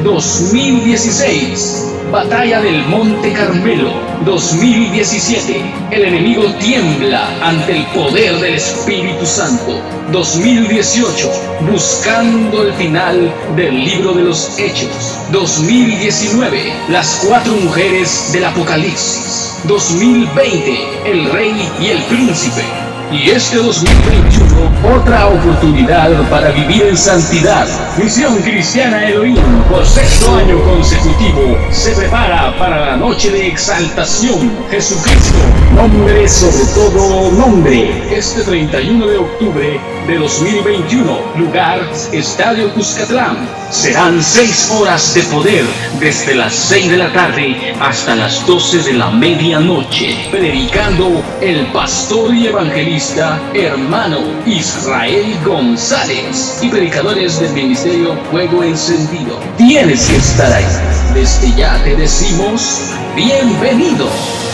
2016. Batalla del Monte Carmelo 2017. El enemigo tiembla ante el poder del Espíritu Santo 2018. Buscando el final del libro de los Hechos 2019. Las 4 mujeres del Apocalipsis 2020. El Rey y el Príncipe. Y este 2021, otra oportunidad para vivir en santidad. Misión Cristiana Elohim, por 6º año consecutivo, se prepara para la noche de exaltación. Jesucristo, nombre sobre todo nombre. Este 31 de octubre de 2021, lugar, Estadio Cuscatlán. Serán 6 horas de poder, desde las 6 de la tarde hasta las 12 de la medianoche, predicando el pastor y evangelista hermano Israel González y predicadores del ministerio Fuego Encendido. Tienes que estar ahí. Desde ya te decimos bienvenido.